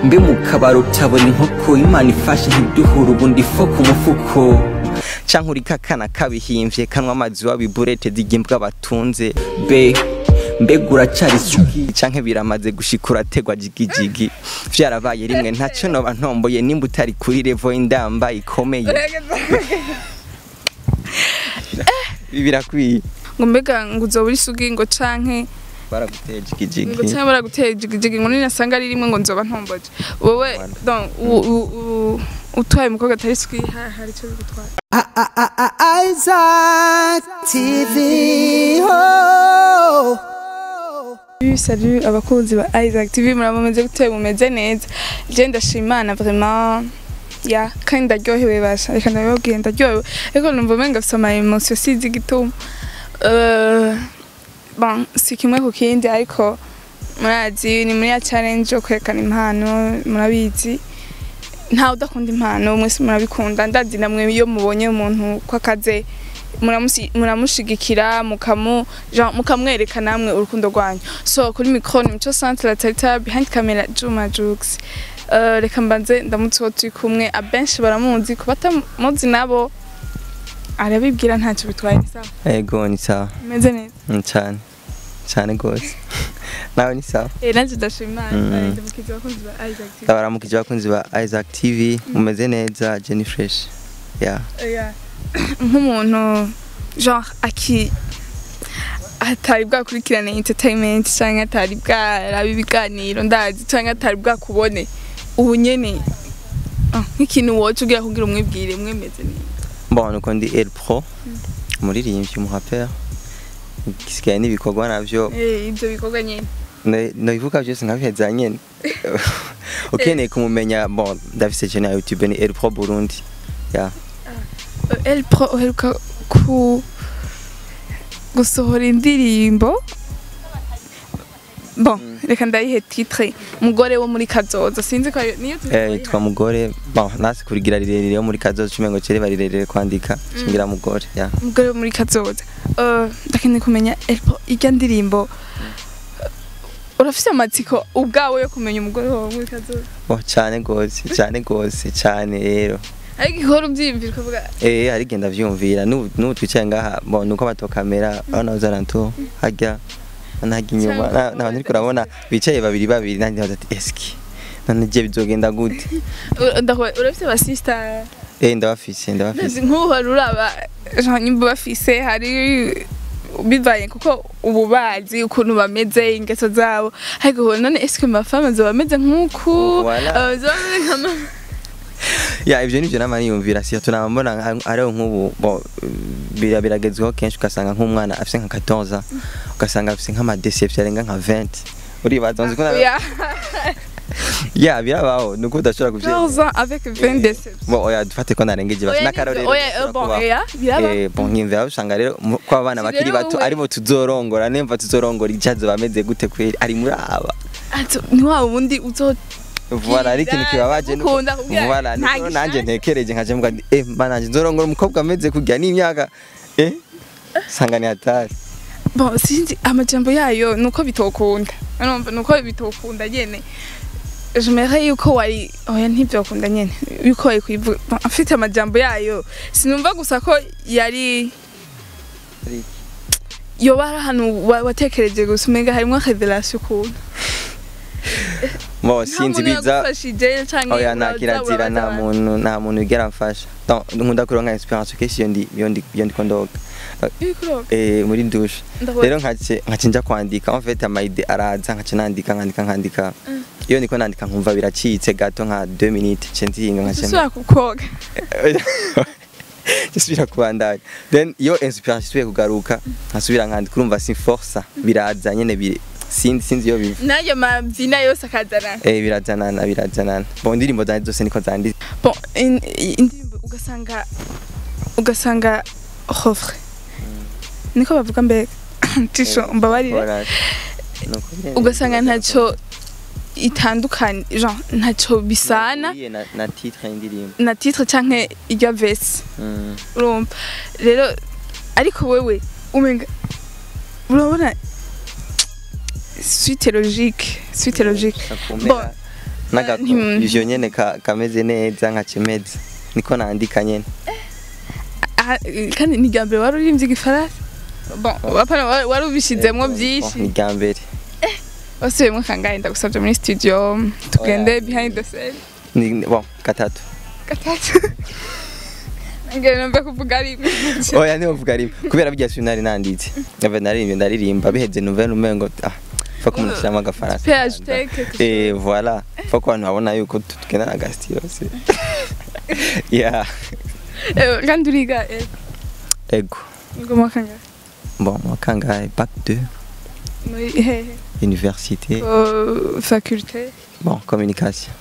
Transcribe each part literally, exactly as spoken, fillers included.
mbe mu kabaro utabona inkoko imana ifashe ntiduhura ubundi fo ku mufuko canke uri kakana kabihimvye kanwa amazi wabiburete zigimbwa batunze be mbega uracari suki canke biramaze gushikura tegwa jigijigi vyarabaye rimwe ntaco noba ntomboye nimba utari kuri level indamba ikomeye birakwiye ngo mbega ngo uzoburi sugi ngo canke baraguteye jigijigi ngo cyangwa baraguteye jigijigi ngo ninasanga ari rimwe ngo nzoba ntomboje wowe donc utwaye umukobwa atari sugi hari cyo gutwara Isaac T V. Oh. Salut abakunzi ba Isaac T V, murameze gute? Mumeze neza? Je ndashimana vraiment ya kandi ndaryohewe basha, reka ndababwiye ndaryohewe ariko numva menga afite ama emotion sizi gituma euh bon si kimwe ku kindi ariko murazi ni muri ya challenge yo kwerekana impano murabizi nta udakunda impano mwese murabikunda ndazi namwe iyo mubonye umuntu kwakaze muramushigikira mukamu mukamwereka namwe urukundo rwanyu. So kuri micro ni Mico Centre la Tata, behind camera Juma Jux. Uh, reka mbanze ndamutse turi kumwe abenshi baramuzi kubata muzi nabo arabibwira ntacyo bitwaye sawa. Ego ni sawa. Meze neza. Cyane. Cyane gose. Nawe ni sawa. Eh nanje ndashimana ndamukiza bakunzi ba Isaac T V. Ndabaramukije bakunzi ba Isaac T V, mumeze neza Jenny Fresh. Yeah. Yeah. Nk'umuntu genre aki atari bwakurikirana entertainment cyangwa atari bwa bibiganiro ndazi cyangwa atari bwa kubone ubu nyene nk'ikintu wocu ugira kugira umwibwire mwemeze neza. Bon uko ndi El Pro umuririmbyi mu rapper kisigaye n'ibikorwa navyo eh ibyo bikorwa nyene no ivuga byose nkabiheza nyene ukeneye kumumenya. Bon ndafise channel ya YouTube ni El Pro Burundi. Yeah. El Pro uheruka ku gusohora indirimbo bon reka ndayihe titre mugore wo muri kazoza sinzi ko niyo eh yitwa mugore. Bon nasi kurigira rirerire yo muri kazoza cumengo cere barirerere kwandika cingira mugore. Ya mugore wo muri kazoza. Euh ndakene kumenya El Pro ijya ndirimbo urafise amatsiko ubwawe yo kumenya umugore wo muri kazoza. Oh cyane gose cyane gose cyane rero ariko ihora ubyimvira ukavuga eh ari genda vyumvira n'ubu twicaye ngaha bon nuko bato kamera abana uzaranto hajya nahagi nyuma n'abantu ariko urabona bicaye babiri babiri nandi ati eski none je bizogenda gute ndakwe urafite ba sister eh ndabafise ndabafise nk'ubu uraba nyimba bafise hari bivaye kuko ubu bazi ukuntu bameze ingeso zabo ariko none eski mafama zo bameze nk'uku abazameze nkama ya ivyo nivyo namani yumvira si tunabona ari nk'ubu bo biragezweho kenshi ugasanga nk'umwana afise nka quatorze ugasanga afise nk'ama deception arenga nka vingt uri bazonze ko ya birabaho nuko udashobora kuvye quatorze avec vingt deception. Bon oya dufate ko narengeje basi nakarorero oya bon ya biraba eh bon nyimvira usanga rero ko abana bakiri bato arimo tuzorongora nemva tuzorongora icazo bameze gute kweri ari muri aba ato ni wa ubundi uzo Voilà ari kintu kibabaje nuko voilà niko nanje ntekereje nkaje mbwa eh bananje nzorongora umukobwa ameze kujya n'imyaka eh sangani atari. Bon sinzi amajambo yayo nuko bitokunda urumva nuko bitokunda nyene je merais yuko wari oya ntibyokunda nyene yuko wari kwivuga afite amajambo yayo sinumva gusa ko yari yo bara hanu watekereje gusa umenga harimo revelation kuntu Mo sinzi biza oya nakirazira nta muntu nta muntu ugera mfasha donc nkunda kuronka experience keshi yondi yondi yondi kondoga eh muri douche rero nkace nkacinja kwandika en fait ama idée araza nkace nandika nkandika nkandika iyo niko nandika nkumva biracitse gato nka deux minutes cenzinga nkace sura kukoga gisubira kubandanya then iyo inspiration twe kugaruka nkasubira nkandika urumva si force biraza nyene bire sinzi sinzi yo bivu nayo mavyina yose akazana eh birazanana birazanana bon ndirimbo zanje zose niko zandi bon indirimbo ugasanga ugasanga refrain niko bavuga mbe tisho mbabarire ugasanga ntaco itandukanye genre ntaco bisana na titre indirimbo na titre canke irya verse urumva rero ariko wewe umenga urabona suite logique suite logique bon naga Ntim- ivyo nyene ka- kameze neza nka cimeze niko nandika nyene Ah, kandi ni irya mbere wari uririmbye igifaransa bon apana wa- wari ubishizemwo ni byinshi irya mbere wasubiyemwo kangahe ndagusabye muri studio tugende behind the scene Ni- bon gatatu gatatu ngene numve kuvuga rimwe oya niho mvuga rimwe kubera bijya sinari nanditse ave naririmbye ndaririmba biheze nouvelle umengo ah fa ko umuntu ashyiramo agafaransa page take eh voilà fa ko abantu babona yuko tukena na gastiro se yeah kandi uriga eh, ego ngo mu kangahe bon moi kangahe bac deux muri hehe université Oh, faculté bon communication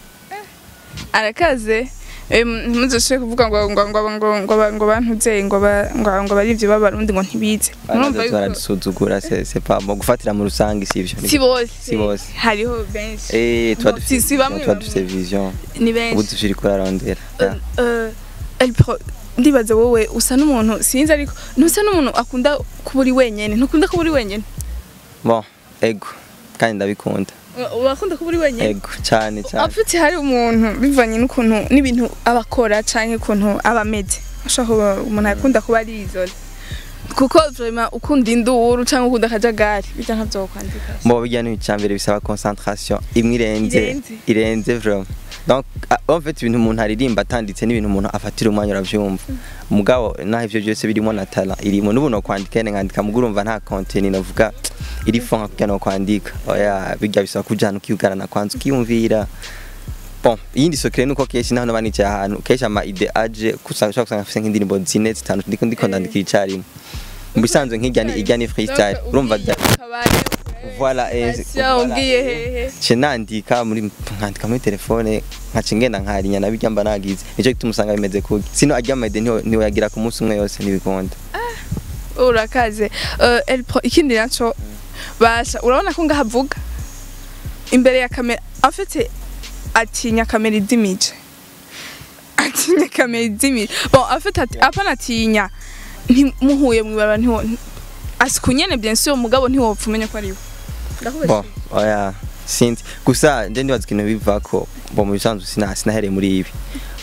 arakaze ntuzoshe kuvuga ngo ngo ngo ngo ngo ba- ngo bantuze ngo ba- ngo ngo barivyo babarundi ngo ntibize murumva yuko baradusuzugura c'est c'est pas mo gufatira mu rusange sivyo si bose si bose. hariho benshi eh toi Bon, si- si bamwe toi bamwe. dufite vision ni ubu benshi dushiri kurarondera Eh, eh, El Pro ndibaza wowe usa n'umuntu sinzi ariko ntusa n'umuntu akunda kuba uri wenyene ntukunda kuba uri wenyene bon ego kandi ndabikunda urakunda kuba uri wenyene ego cyane cyane apfutse hari umuntu bivanye n'ukuntu n'ibintu abakora canke ukuntu aba ameze ashaka kuba umuntu akunda kuba ari izole kuko vraiment ukunda induru canke ukunda akajagari bijya ntavyokwandika Mo bijya ni cyambere bisaba concentration imwe irenze Irenze. irenze vraiment donc ah, en fait ibintu umuntu aririmba atanditse n'ibintu umuntu afatira umwanya uravyumva mugabo naho ivyo byose birimo na talent irimo n'ubuno kwandika ne nkandika mugurumva nta content navuga iri fond kugira no kwandika oya bijya bisaba kujana ukiyugarana kwanza ukiyumvira bon yindi secret nuko keshi naho nabanicaye ahantu keshi ama ide aje kusanga kusanga afise nk'indirimbo zine zitanu ndiko ndiko ndandikira icarimwe mu bisanzwe nk'ijya ni ijya ni freestyle urumva bya voilà eh ugiye hehe ce nandika muri nkandika muri telefone nkaca ngenda nkarinya nabijya mba nagize nico gituma usanga bimeze kuki sino ajya amede niho niho yagira ku munsi umwe yose nibikunda urakaze Eh, El Pro ikindi naco basha urabona ko ngahavuga imbere ya kamera afite atinya kamera idimije atinya kamera idimije bon afite apana atinya ntimuhuye mwibara ntiwo asikunyene bien sûr mugabo ntiwopfa umenya ko ari we bon oya sinzi gusa nje ndibaza ikintu bivako bo mu bisanzwe sina sinahereye muri ibi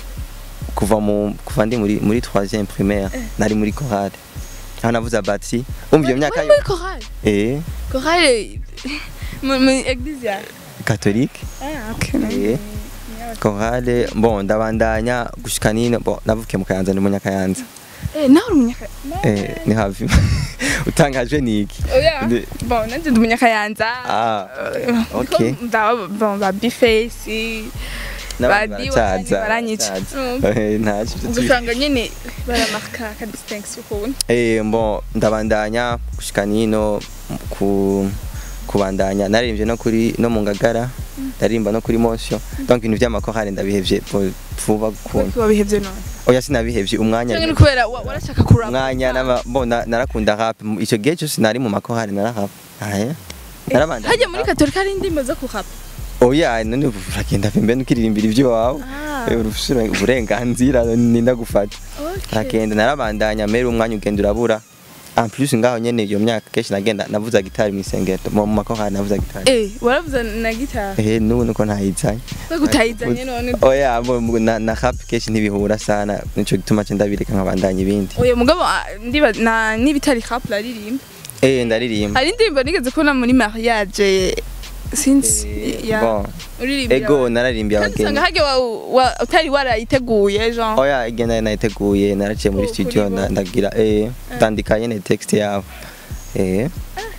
kuva mu kuva ndi muri muri troisième primaire nari muri chorale aho navuza batterie umva iyo myaka yo muri chorale eh chorale mu mu église ya catholique ah okay eh chorale bon ndabandanya gushika nino bon navuke mu Kayanza ni munyakayanza eh nawe umunyaka eh ni hafi utangajwe niki oya Ndi- bon nanje ndi umunyakayanza ah okay Ndaba bon ba bifesi n'abandi badi baracaza baranyica baracaza. Eh, ntacyo ugasanga nyene baramarka ka distinction ukuntu eh mbo ndabandanya gushika nino ku kubandanya naririmbye no kuri no mu ngagara ndarimba no kuri motion donc ibintu by'amakorale ndabihevye po- vuba kuntu kuko babihevye none oya sinabihevye umwanya cyangwa kubera wa- warashaka kurapa umwanya n'ama bo na- narakunda rap ico gihe cyose nari mu makorale narahap aya narabandanya hajya muri katolika hari indimbo zo kurapa oya none uragenda pembe nukiririmbira ibyo wawe Ah. Eh, urufusira uburenganzira ninda gufata okay aragenda narabandanya mere umwanya ugenda urabura en plus ngaho nyene iyo myaka keshi nagenda navuza gitari mu isengero mu makorali navuza gitari eh waravuza na gitara eh nubu nuko ntayizanye bagutayizanye none oya bo- bo- na na rap keshi ntibihura sana nico gituma cyo ndabireka nkabandanya ibindi oya mugabo ah, ndiba na nibitari rap laririmba eh ndaririmba hari indirimbo nigeze kubona muri mariage since Eh, ya bon uririmbira ego nararimbye kandi usanga abageni hage wa- wa- utari warayiteguye genre oya igenda nayiteguye naraciye muri Oh, studio kuri bo. nda- ndagira eh ndandika nyene text yabo eh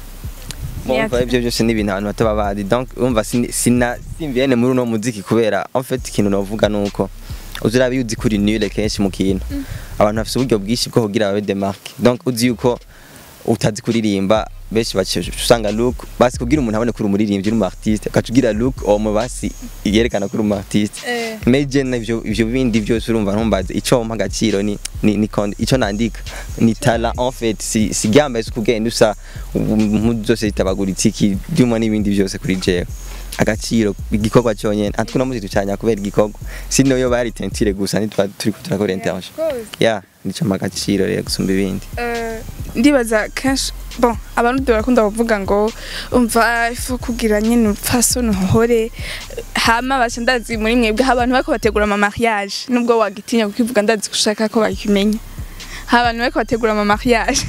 Umva ibyo byose ni ibintu abantu bataba bazi donc umva sina sina- simviene muri uno muziki kubera en fait ikintu navuga nuko uzira biyuzi kuri nule kenshi mu kintu abantu bafite uburyo bwishi bwo kugira babe demarque donc uzi yuko utazi kuririmba benshi bace usanga look basi kugira umuntu abone kuri umuririmbyi n'umu artiste akacugira look o mu basi yerekana kuri umu artiste eh meje navyo ivyo bindi byose urumva ntumbaze ico mpa agaciro ni ni, ni kon- ico nandika ni talent en fait si si gamba ese kugenda usa impuzu zose zitabaguritse iki byuma n'ibindi byose kuri jewe agaciro igikorwa cyonyene antwe namuzi ducanya kubera igikorwa sino yo bari tentire gusa nitwa turi kuturakora intervention ya nico mpa agaciro rero gusumba ibindi eh ndibaza kenshi bon abantu barakunda bavuga ngo umva ifu kugira nyene upfasoni hore hama bacha ndazi muri mwebwe abantu bako bategura ama mariage nubwo wagitinya kukivuga ndazi gushaka ko bakimenya abantu bako bategura ama mariage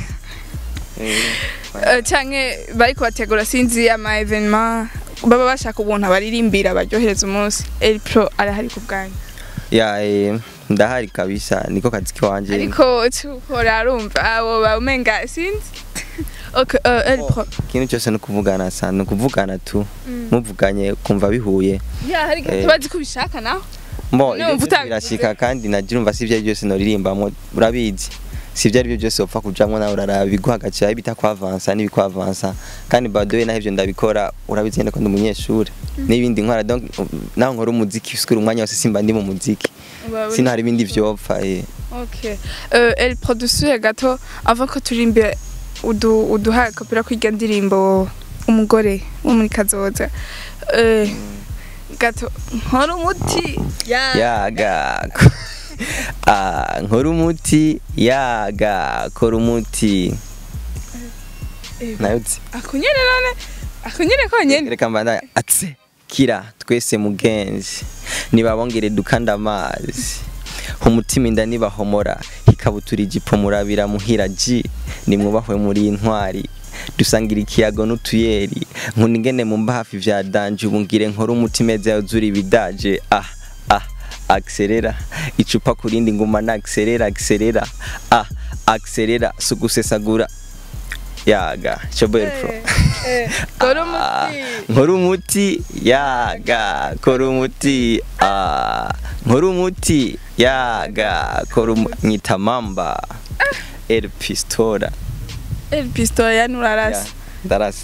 canke bariko bategura sinzi ama evenement baba bashaka ubuntu abaririmbira baryohereza umunsi El Pro arahari ku bwanyu ya eh, ndahari kabisa niko kazi kiwanje ariko tukora arumva abo bamenga sinzi okay uh, El Pro kintu cyose no kuvugana sana no kuvugana tu muvuganye kumva bihuye ya hari Eh. tubazi kubishaka naho mbo No, mvuta- birashika kandi nagira umva sivyo byose no ririmbamo urabizi sivyo ari byo byose upfa kujamwe nawe uraraba biguhagaciye bita kwa avansa n'ibikwa avansa kandi badoye naho ivyo ndabikora urabizi nyene ko ndi umunyeshuri n'ibindi nkora donc naho nkora umuziki usikura umwanya wose simba ndi mu muziki sino hari ibindi vyopfa eh okay euh El Pro dusuye gato avant ko turimbe udu uduha kopera kwiga ndirimbo umugore wo muri kazoza eh gato nkora umuti ya yaga ah nkora umuti yaga kora umuti nayuti akunyene none akunyene ko nyene reka mbanda atse kira twese mugenzi nibabongere dukanda amazi umutima inda nibahomora hikabutura ijipo murabira muhira ji nimwubahwe muri intwari dusangira ikiyago n'utuyeri nkuningene mumba hafi vya danje ubungire nkora umutima eza yuzura ibidaje ah ah accelera icupa kurindi nguma na accelera accelera ah accelera sugusesagura yaga Chobel Pro eh kora umuti nkora umuti yaga kora umuti ah nkora umuti yaga kora nyita mamba El Pistola El Pistola yanurarasa ndarasa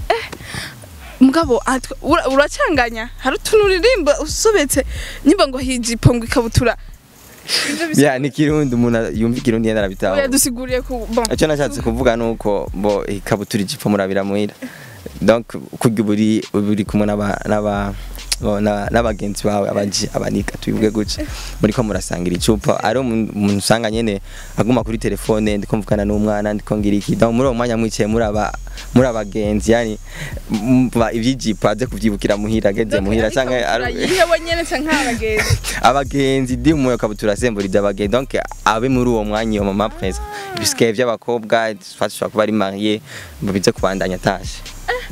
mugabo uracanganya hari utunuririmba usobetse nyimba ngo hijipo ngo ikabutura ya ni kirundi umuntu yumva ikirundi yenda arabitaho yadusiguriye ku bon icyo nashatse kuvuga nuko bo ikabutura ijipo murabira muhira donc kurya buri buri kumwe n'aba n'aba n'abagenzi bawe abaji abanika tubivuge gutya muri ko murasangira icupa ari umuntu usanga nyene aguma kuri telefone ndiko mvugana n'umwana ndiko ngira iki donc muri uwo mwanya mwicaye muri aba muri abagenzi yani ivyijipo aze kuvyibukira muhira ageze muhira cyangwa yewe nyene canka abagenzi abagenzi ndi mu kabutura semburiza abagenzi donc abe muri uwo mwanya yo mama prince biske vy'abakobwa twashobora kuba ari marié bize kubandanya tashe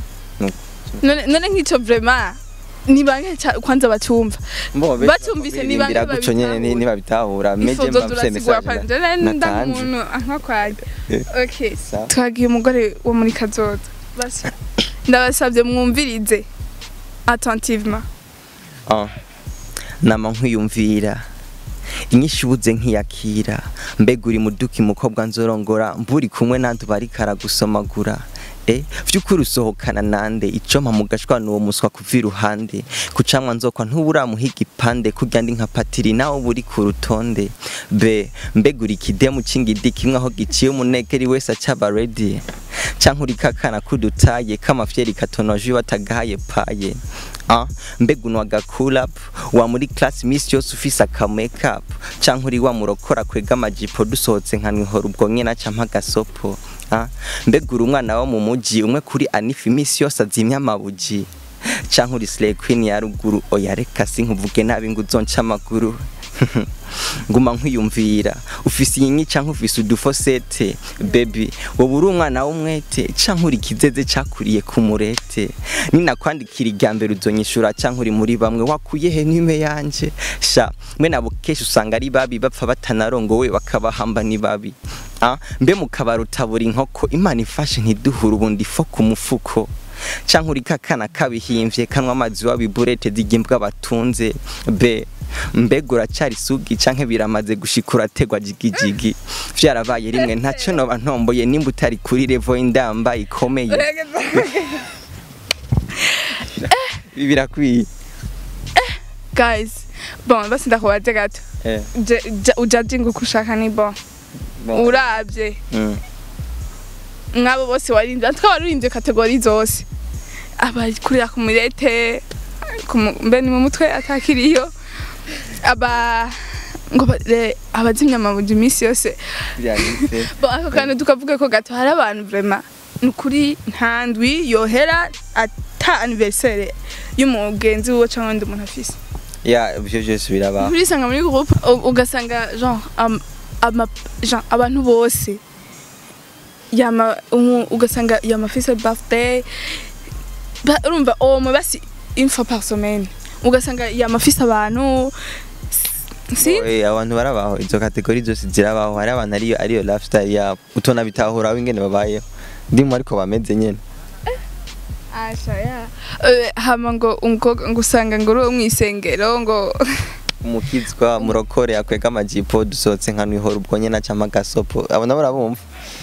none none nk'ico vraiment ni bange kwanza bacumva bacumvise ni bange baguco nyene ni babitahura meje mbafise message natanze nka kwaje okay twagiye umugore wo muri kazoza basi ndabasabye mwumvirize attentivement ah nama nkwiyumvira inyishu buze nkiyakira mbega uri muduki mukobwa nzorongora mburi kumwe nantu bari karagusomagura eh vyukuri usohokana nande icoma mugashwa n'uwo muswa kuva iruhande kucamwa nzokwa ntubura muhiga ipande kurya ndi nka patiri nawe buri ku rutonde be mbega uri kidemu cingidi kimwe aho giciye umunekeri wese acaba ready canke uri kakana kudutaye kamafyeri katonoje batagaye paye ah mbega unwa gakula wa muri class miss yose ufisa ka makeup canke uri wa murokora kwega amajipo dusohotse nkanwe hora ubwo nyene aca mpagasopo ah mbega uri umwana wo mu muji umwe kuri Anifi miss yose azimya amabuji canke uri slay queen ya ruguru oya reka sinkuvuge nabi ngo uzonca amaguru nguma nkwiyumvira ufise inyi canke ufise udufosete baby wowe uri umwana w'umwete canke uri kizeze cakuriye ku murete nina kwandikira igambere uzonyishura canke uri muri bamwe wakuye he nime yanje sha mwe nabo kesho usanga ari babi bapfa batanarongowe bakabahamba ni babi ah mbe mukabara utabura inkoko imana ifashe ntiduhura ubundi fo ku mufuko canke uri kakana kabihimvye kanwa amazi wabiburete zigimbwa batunze be mbega uracari sugi canke biramaze gushikura tegwa jigijigi vyarabaye rimwe ntaco noba ntomboye nimba utari kuri level indamba ikomeye birakwiye guys bon basi ndakubaze gato eh ujudging uko ushaka ni bon urabye mwabo bose warinze twaririnze kategori zose aba kurira ku mirete mbe ni mu mutwe atakiriyo aba ngo abazimya amabuji imisi yose bo ako kantu tukavuga ko gato hari abantu vraiment nukuri nta ndwi yohera ata anniversaire y'umugenzi wo cyangwa ndi umuntu afise ya ibyo byose birabaho urisanga muri groupe u- ugasanga genre am- ama genre abantu bose yama umu- ugasanga yamafise birthday Ba- urumva uwo mu basi une fois par semaine ugasanga yamafise abantu si Eh, abantu barabaho izo kategori zose zirabaho hari abantu ariyo ariyo lifestyle yabo utona bitahura ingene babayeho ndimo ariko bameze nyene asha ya Eh, hama ngo umukobwa ngo usanga ngo uri uwo mwisengero ngo umukizwa murokore akwega amajipo dusohotse nka nwihora ubwo nyene acama gasopo abo nabo barabumva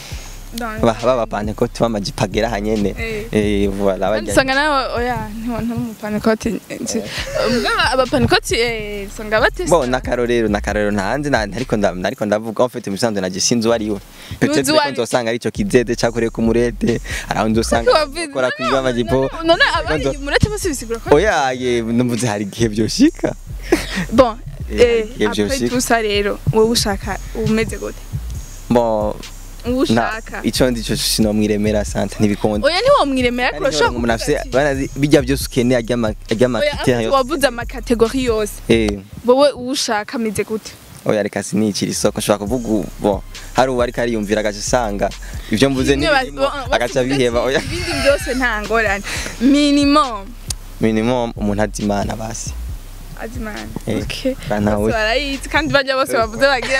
baba panekoti b'amajipo agera hanyene Eh. eh voilà bajya usanga nawe oya ntiwo ntumupanikoti mugaba abapanikoti eh usanga batese bo nakarorero nakarorero ntanze na ariko nda ariko ndavuga en fait musanzwe naje sinzi wari we peut-être Ntuzi uwo ko ari- nzosanga arico kizede cyakoreye ku murete araho ndosanga kora kwiba amajipo none abari murete bose bisigura ko oya ye numvuze hari igihe byoshika bon Eh, eh ivyo après shika. tout ça rero wowe ushaka umeze gute bon wowe na ushaka ico ndico sinomwiremera sante ntibikunda oya niwo mwiremera ko ushaka umuntu afise banazi bijya byose ukeneye ajya ajya makitera oya wavuze amakategori yose eh wowe ushaka ameze gute oya reka sinicira isoko nshobora kuvuga ubu, bon hari uwo ariko ariyumvira agace usanga ivyo mvuze Bimwe ba- n'ibirimo ba- agaca biheba oya ibindi byose nta ngorane minimum minimum umuntu azi imana basi azimana Eh, okay banawe. bose barayizi kandi bajya bose bavuze bagira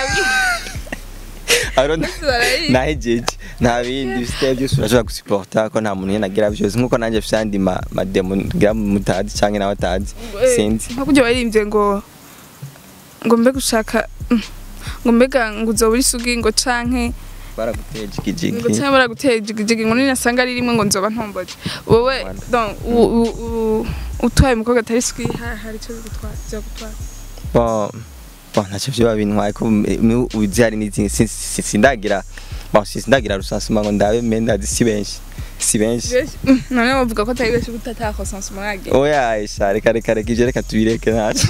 arona bose barayizi nahejeje nta bindi bifite byose urashobora gusiporta ko nta muntu yena agira byose nkuko nanjye afite andi ma mademo ngira mutazi canke nawe atazi sinzi nko kujya baririmbye ngo ngo mbe gushaka mm, ngo mbega ngo uzoba uri sugi ngo canke baraguteje ngo ikijigi cyangwa baragutera jigijigi ngo ninasanga ari rimwe ngo nzoba ntomboje wowe Rwanda. donc u- u- u- utwaye umukobwa atari sugi ha- hari icyo bigutwara byo gutwara bon bon ntacyo vyo babintwaye ko mu- uzi hari n'izindi si- si- sindagira bon si- sindagira rusansuma ngo ndabe menda si benshi si benshi Benshi- mm, none bavuga ko atari benshi gutata croissance murage oya isha reka reka reka ivyo reka tubireke ntaco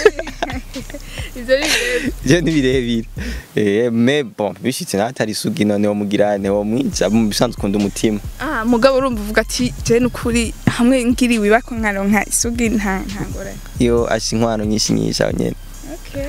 ivyo ni rero je ntibirebire eh mais bon bishitse natari sugi none wo mugirane wo mwica mu bisanzwe ukunda umutima ah mugabo urumva uvuga ati je nukuri hamwe ngiriwe bako nkaronka isugi nta nta ngorane iyo asha inkwano nyinshi nyinshi aho nyene okay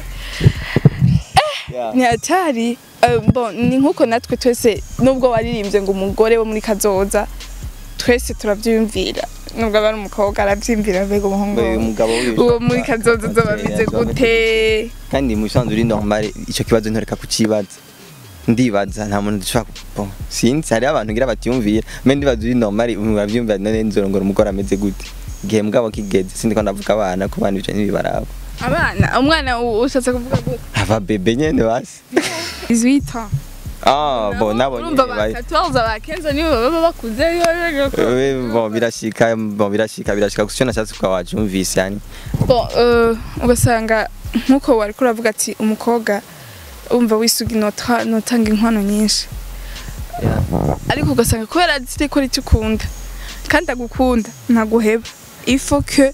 Yeah. ni atari eh, bon ni nkuko natwe twese nubwo waririmbye ngo umugore wo muri kazoza twese turabyumvira nubwo abari umukobwa arabyimvira mbega umuhungu uyu mugabo wiwe uwo muri kazoza zoba bize gute kandi mu bisanzwe uri normal ico kibazo ntoreka kucibaza ndibaza nta muntu dushaka bon sinzi hari abantu ngira batiyumvira me ndibaza uri normal uravyumvira none nzorongora umugore ameze gute igihe mugabo kigeze sindi ko ndavuga abana ku bana ivyo ntibibaraba abana umwana u- ushatse kuvuga gute aba bebe nyene basi dix-huit ans ah bon nabo urumva nyene ba bari quatorze aba quinze nibo baba bakuze Eh, bon birashika bon birashika birashika gusa nashatse kwa wajumvise yani bon euh, ugasanga nkuko wari kuravuga ati umukobwa umva wisugi nota notanga inkwano nyinshi ariko ugasanga kubera azi ko icyo ukunda kandi agukunda ntaguheba il faut que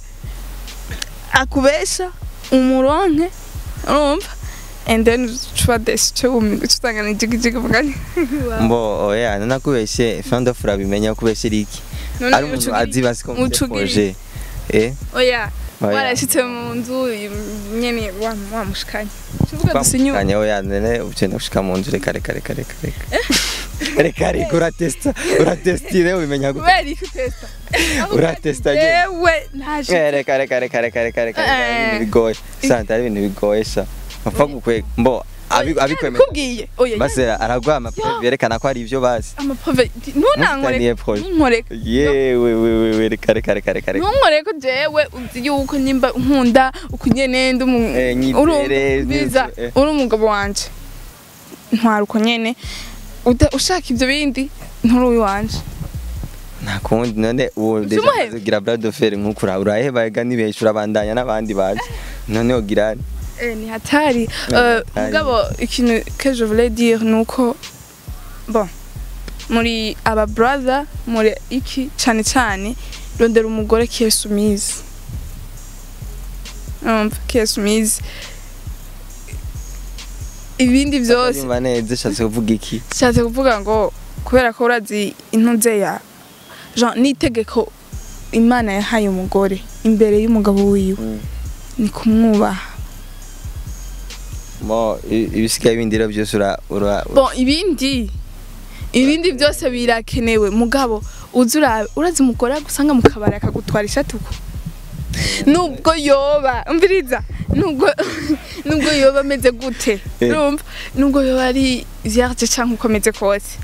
akubesha umuronke urumva and then ucuba desi cyo umiga usanga ni jigijigi mugani mbo oya nanakubeshe fond of urabimenya kubeshe iki None ari umuntu ucugiri- azi basi ko ucugiri- projet eh oya Oya. warashitse mu nzu nyene wa wa mushikanye tuvuga dusinyu kanya oya nene ucenda gushika mu nzu reka reka reka reka reka reka reka uratesta uratestire ubimenya gute kubera iki testa Uratesta nyene. yewe ntaje Eh, reka reka reka reka reka reka reka, Eh. ibintu bigoye santa ari ibintu bigoye sha apfa gukwe mbo abi- abikwemera kubwiye oya basi aragwa amapreve yerekana ko ari ivyo basi amaprove ntunankoreka Mufitaniye projet. ntunkoreka yewe wewe we reka reka reka reka reka ntunkoreka jewe uzi yuko nimba nkunda ukunyene ndi umu- Eh, nyizere, uri- biza nyizere, eh. uri umugabo wanje ntwara uko nyene Uda- ushaka ivyo bindi nturi uwanje nta kundi none uwo deja Simuhebe. ugira brad of fair nkukura uraheba ega nibesha urabandanya n'abandi baje none ugira Eh, ni hatari Ni Euh, hatari. mugabo ikintu que je voulais dire nuko bon muri aba brother muri iki cyane cyane rondera umugore qui est soumise um, qui est soumise ibindi byose yumva neza shatse kuvuga iki nshatse kuvuga ngo kubera ko urazi intuze ya Jean nitegeko Imana yahaye umugore imbere y'umugabo wiwe ni kumwubaha. Mo ibisigaye bindira byose ura ura Bon ibindi ibindi byose birakenewe mugabo uzura urazi umugore gusanga mu kabari akagutwara ishatuko nubwo yoba umviriza nubwo nubwo yoba ameze gute urumva nubwo yoba ari vierge cyangwa ukomeze kose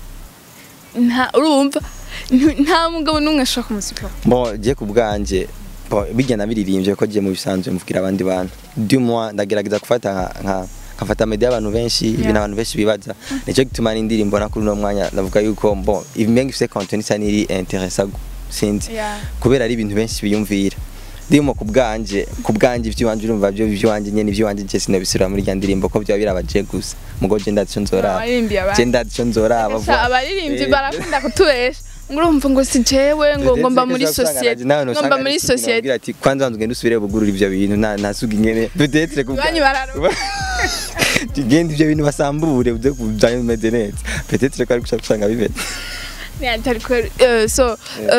nta urumva nta mugabo numwe ashaka kumusipa. Bon je kubwanje bigena biririmbye ko je mu bisanzwe mvugira abandi bantu du moi ndagerageza gufata nka nkafata media abantu benshi ibintu abantu benshi bibaza nicyo gituma n'indirimbo nakuri no mwanya ndavuga yuko bon imenga ifite content saniri interessa sinzi kubera ari ibintu benshi biyumvira ndimo kubwanje kubwanje ivy'iwanje urumva byo ivy'iwanje nyene ivy'iwanje je sinabisura muri ya ndirimbo ko byo birabaje gusa mugo je ndazi cyo nzora je ndazi cyo nzora bavuga abaririmbyi barakunda kutubesha ngurumva ngo si jewe ngo ngomba muri societe ngomba muri societe ati kwanza nzugenda usubire bugurura ivyo bintu nta nasuga ingene peut-être kubwanyu bararo tugende ivyo bintu basambure uze kujya meze neza peut-être ko ari gushaka gusanga bimeze ni atari ko so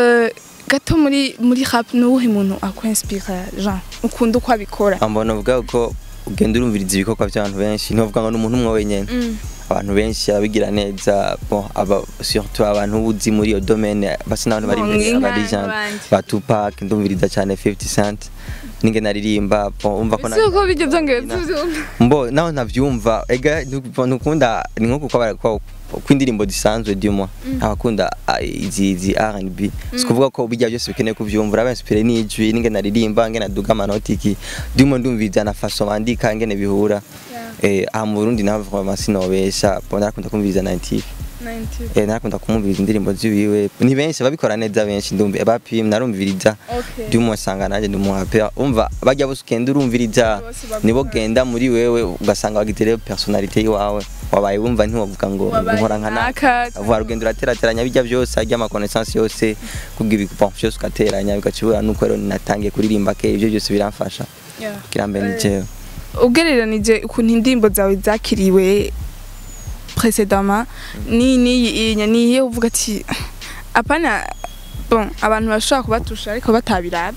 gato muri muri rap n'uwuhe muntu akwenspira Jean ukunda uko abikora ambona uvuga ko ugenda urumviriza ibikoko by'abantu benshi ntuvuga ngo n'umuntu umwe wenyene abantu benshi abigira neza bon aba surtout abantu uzi muri iyo domaine basi n'abantu bari imbere abarijant ba Tupac ndumviriza cyane fifty cent ninge naririmba bon umva ko nako bigeze ngeze mbo naho navyumva ega nukunda ni nko kuko kwindirimbo zisanzwe dimo abakunda izi izi R and B sikuvuga ko bijya byose bikeneye kuvyumva abenspire n'ijwi ninge naririmba ngena duga amanotiki dimo ndumviriza na façon bandika ngene bihura eh aha mu Burundi naho vraiment sinobesha bona nakunda kumviriza ninety eh nakunda kumviriza indirimbo zibiwe ni benshi babikora neza benshi ndumve abapim narumviriza dimo sanga naje ndumuhape umva bajya busukenda urumviriza nibo genda muri wewe ugasanga bagitere personality yiwawe wabaye wumva ntiwovuga ngo nkora nkana avuga rugendo raterateranya bijya byose ajya ama connaissance yose kugira ibipomp byose ukateranya bigacibura nuko rero ninatangiye kuririmba ke ibyo byose biramfasha kirambe nije ugereranije ukuntu indirimbo zawe zakiriwe précédemment ni ni ni uvuga ati apana bon abantu bashaka kubatusha ariko batabiravye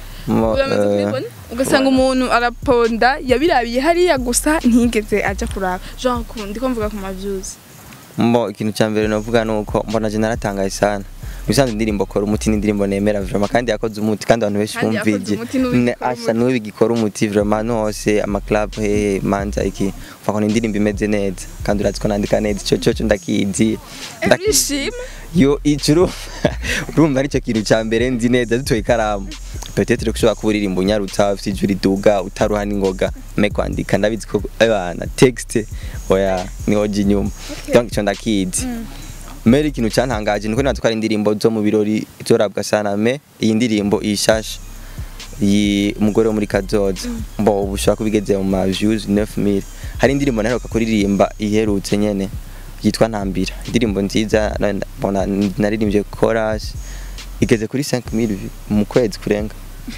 ugasanga umuntu araponda yabirabiye hariya gusa ntigeze aja kuraba Jean kundi ko mvuga ku mavyuzi mbo ikintu cyambere novuga nuko mbona je naratangaye sana bisanzwe indirimbo kora umuti n'indirimbo nemera vraiment kandi yakoze umuti kandi abantu benshi bumvije ne asa n'uwe bigikora umuti vraiment no hose ama club he manza iki fa ko indirimbo imeze neza kandi uraziko nandika neza cyo cyo ndakizi ndakishima yo icuru urumva ari cyo kintu cyambere nzi neza dutoye ikaramu peut-être kushobora kuburirimbo nyarutsa ufite ijuri duga utaruha n'ingoga me kwandika ndabizi ko abana text oya ni hoji nyuma donc cyo ndakizi Meri ikintu cyantangaje nuko natwara indirimbo zo mu birori zorabwa sana me iyi ndirimbo ishasha iyi mugore wo muri Kazoza mbo ubushaka kubigeze mu ma views neuf mille hari indirimbo naheruka kuririmba iherutse nyene yitwa Ntambira indirimbo nziza bona naririmbye chorus igeze kuri cinq mille mu kwezi kurenga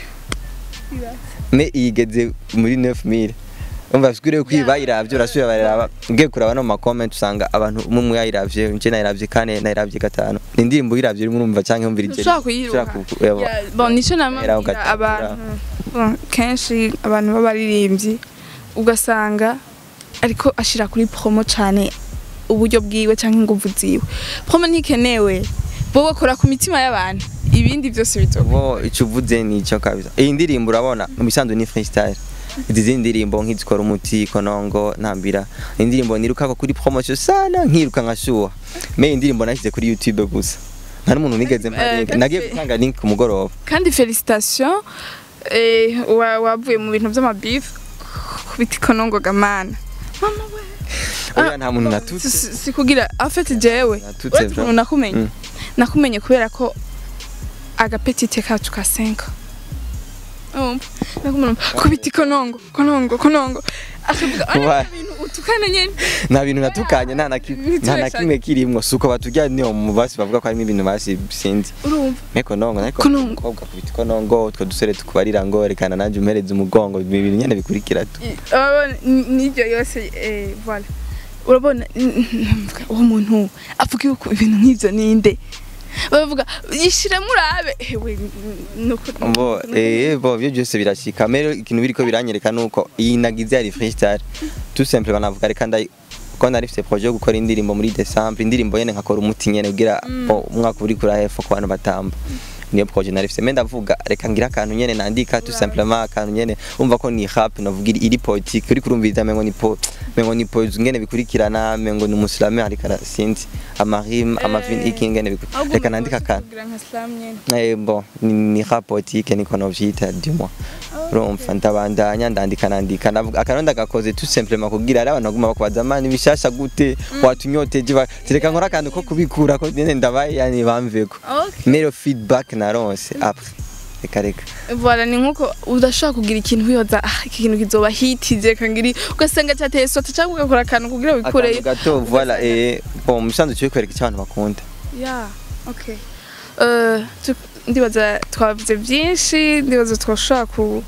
me igeze muri neuf mille umva sikure kwibayiravye urasubira baraba ngiye kuraba no ma comment usanga abantu umwe yayiravye nje nayiravye kane nayiravye gatanu indirimbo yiravye rimwe urumva canke umvirije ushaka bon nico namabwira abantu kenshi abantu babaririmbyi ugasanga ariko ashira kuri promo cyane uburyo bwiwe canke inguvu ziwe promo ntikenewe bo bakora ku mitima y'abantu ibindi byose bitobo bo icuvuze ni cyo kabisa iyi ndirimbo urabona mu bisanzwe ni freestyle izi ndirimbo nk'izikora umuti konongo Ntambira indirimbo niruka ko kuri promotion sana nkiruka nkashuha me indirimbo nashyize kuri YouTube gusa nta n'umuntu nigeze mparinga nagiye gutanga link ku mugoroba kandi felicitation eh wavuye mu bintu by'amabeef kubiti konongo gamana mama we oya nta muntu natutse sikugira afete jewe umuntu nakumenye nakumenye kubera ko agapetite kacu ka cinq Um, nakumana kubiti konongo konongo konongo akavuga ari ibintu utukana nyene na bintu natukanye nta nta nakimwe kirimwo suko batujya niyo mu basi bavuga ko harimo ibintu basi sinzi urumva me konongo ariko kobwa kubiti konongo twa dusere tukubarira ngo rekana nanje umereze umugongo ibintu nyene bikurikira tu nijyo yose eh voilà urabona uwo muntu avuga yuko ibintu nk'ivyo ninde bavuga yishira murabe hewe nuko bo eh bo byo byose birashika mero ikintu biriko biranyereka nuko iyi nagize ari freestyle tout simple banavuga reka ndai ko narifite projet yo gukora indirimbo muri December indirimbo yene nkakora umuti nyene ugira umwaka uri kura hepfo ku bantu batamba niyo projet narifite me ndavuga reka ngira akantu nyene nandika tout simplement akantu nyene umva ko ni rap navuga iri politique uri kurumviza mengo ni po mengo ni po ngene bikurikirana mengo ni muslime ariko sinzi amarim amavin ikingene reka nandika akantu eh bon ni rap politique niko novyita du moins urumva ndabandanya ndandika nandika navuga akaronda gakoze tout simplement kugira ari abantu baguma bakubaza amani bishasha gute watunyoteje reka nkora akantu ko kubikura ko nyene ndabaye yani bamveko mero feedback naronse après reka reka voilà ni nkuko udashaka kugira ikintu wiyoza ah iki kintu kizoba hitije kangiri ugasanga cyateye sote cyangwa ugakora akantu kugira wikureye gato voilà et bon musanze cyo kwereka cyane bakunda yeah okay euh ndibaza twavuze byinshi ndibaza twashaka ku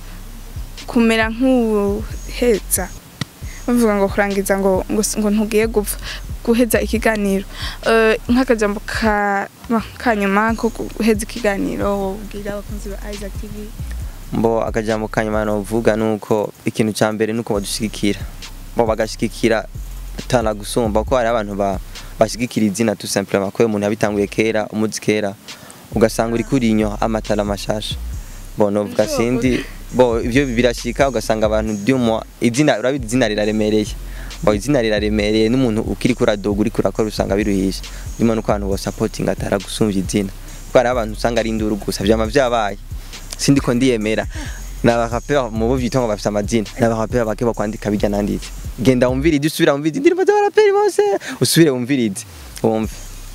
kumera nk'uheza bavuga ngo kurangiza ngo ngo ntugiye gupfa guheza ikiganiro eh nk'akajambo ka kanyuma ko guheza ikiganiro ubwira abakunzi ba Isaac T V mbo akajambo kanyuma no vuga nuko ikintu ca mbere nuko badushigikira bo bagashigikira atana gusumba ko hari abantu ba bashigikira izina tout simplement ko umuntu yabitanguye kera umuzi kera ugasanga uri kurinyo amatara mashasha bo no vuga sindi bo ivyo birashika ugasanga abantu dyumo izina urabizi izina riraremereye bo izina riraremereye n'umuntu ukiri kuradoga uri kurakora usanga biruhisha nyuma nuko abantu bo supporting atara gusumvya izina ko hari abantu usanga ari induru gusa vyama vyabaye sindi ko ndiyemera naba rapper mu bo vitongo bafite amazina naba rapper bake bakwandika bijya nanditse genda umvira idusubira umvira indirimbo z'abaraperi bose usubire umviride wumve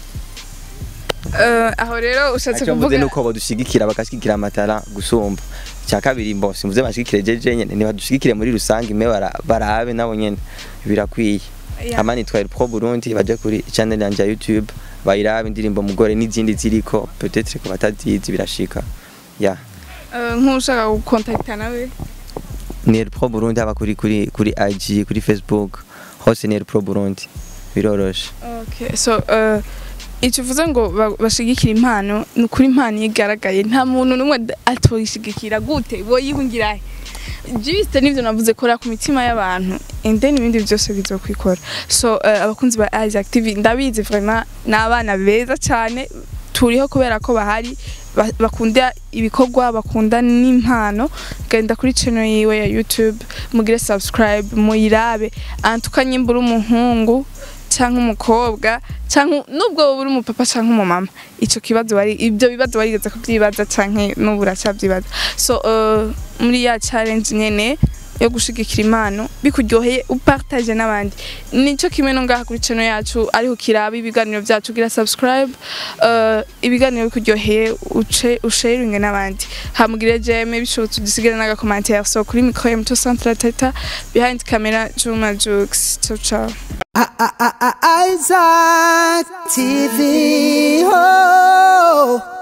eh aho rero ushatse kuvuga nuko badushigikira bakashigikira amatara gusumba cya kabiri mbo simuze bashigikire jeje nyene ni badushigikire muri rusange ime barabe nabo nyene birakwiye amani twari pro Burundi baje kuri channel yanje ya YouTube bayirabe indirimbo mugore n'izindi ziriko peut-être ko batazizi birashika ya eh nkushaka gukontakta nawe ni pro Burundi aba kuri kuri kuri I G kuri Facebook hose ni pro Burundi biroroshe okay so uh icuvuze ngo bashigikira impano nukuri impano yigaragaye nta muntu numwe atoyishigikira gute bo yihungira juste nivyo navuze kora ku mitima y'abantu and then ibindi byose bizokwikora so uh, abakunzi ba Isaac T V ndabizi vraiment n'abana beza cyane turiho kubera ko bahari bakunda ibikorwa bakunda n'impano genda kuri channel yiwe ya YouTube mugire subscribe muyirabe antukanye mbura umuhungu cyangwa umukobwa cyangwa nubwo buri umupapa cyangwa umumama ico kibazo bari ibyo bibazo barigeze kubyibaza cyangwa nubura cyabyibaza so uh, muri ya challenge nyene yo gushigikira impano bikuryoheye upartage n'abandi nico kimwe no ngaha kuri channel yacu ariho kiraba ibiganiro byacu gira subscribe uh, ibiganiro bikuryoheye uce usharinge n'abandi hamugire jeme bishobotse udusigire naga commentaire so kuri micro ya Mto Central Teta behind camera Juma Jux ciao ciao Isaac T V. Oh.